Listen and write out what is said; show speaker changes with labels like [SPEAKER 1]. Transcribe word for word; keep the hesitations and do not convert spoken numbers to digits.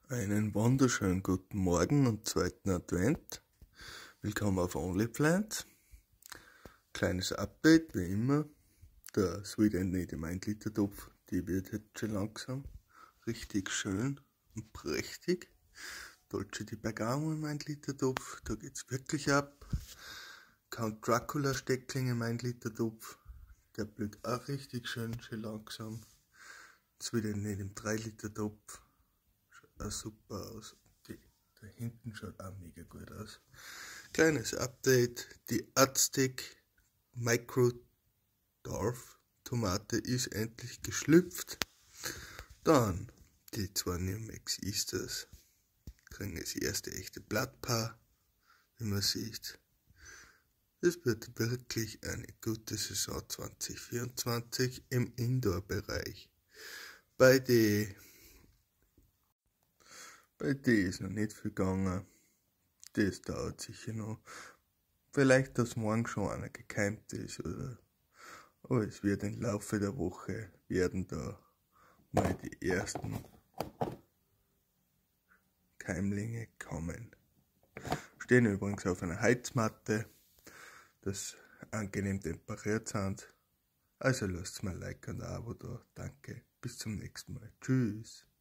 [SPEAKER 1] Einen wunderschönen guten Morgen und zweiten Advent. Willkommen auf OnlyPlant. Kleines Update, wie immer. Der Sweet and Native ein Liter Topf, die wird jetzt schon langsam richtig schön und prächtig. Dolce di Bergamo im ein Liter Topf, da geht's wirklich ab. Count Dracula Steckling im ein Liter Topf, der blüht auch richtig schön, schön langsam. Sweet and Native im drei Liter Topf. Auch super aus. Die, da hinten schaut auch mega gut aus. Kleines Update, die Aztec Micro Dorf Tomate ist endlich geschlüpft. Dann die zwei New Max Easters kriegen das erste echte Blattpaar, wie man sieht. Es wird wirklich eine gute Saison zwanzig vierundzwanzig im Indoor-Bereich. Bei den Bei dir ist noch nicht viel gegangen. Das dauert sicher noch. Vielleicht, dass morgen schon einer gekeimt ist, oder? Aber es wird im Laufe der Woche werden da mal die ersten Keimlinge kommen. Stehen übrigens auf einer Heizmatte, das angenehm temperiert sind. Also lasst mal ein Like und ein Abo da. Danke. Bis zum nächsten Mal. Tschüss.